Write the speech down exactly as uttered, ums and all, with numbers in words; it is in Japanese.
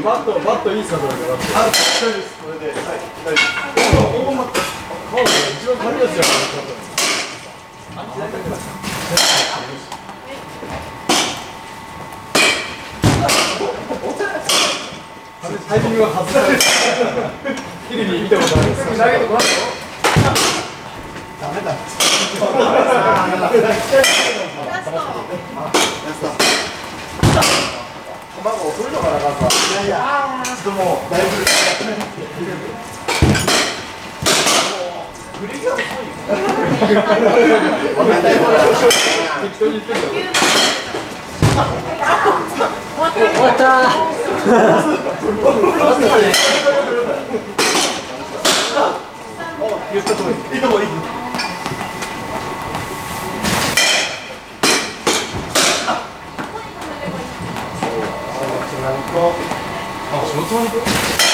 バット、バットいいっすか、それで。あ、大丈夫です。これで。はい。大丈夫。ここま、顔が一番軽いやつじゃないですか。タイミングが外される。テレビ見たことないです。投げてこないの？ダメだ。卵遅いのかな、まずは。いやいや、ちょっともうだいぶ。振りが遅い。適当に言ってるよ。終わった。言った通り。いいとこいい。あ、仕事に行く？